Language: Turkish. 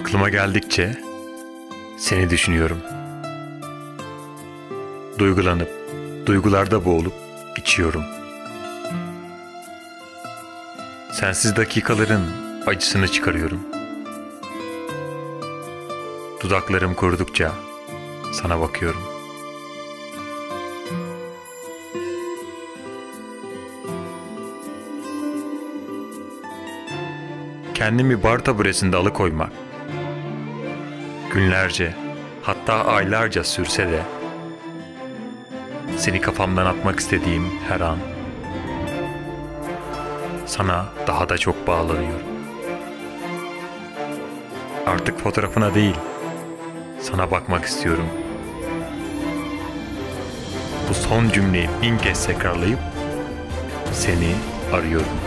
Aklıma geldikçe seni düşünüyorum. Duygulanıp, duygularda boğulup içiyorum. Sensiz dakikaların acısını çıkarıyorum. Dudaklarım kurudukça sana bakıyorum. Kendimi bar taburesinde alıkoymak, günlerce hatta aylarca sürse de seni kafamdan atmak istediğim her an sana daha da çok bağlanıyorum. Artık fotoğrafına değil, sana bakmak istiyorum. Bu son cümleyi 1000 kez tekrarlayıp seni arıyorum.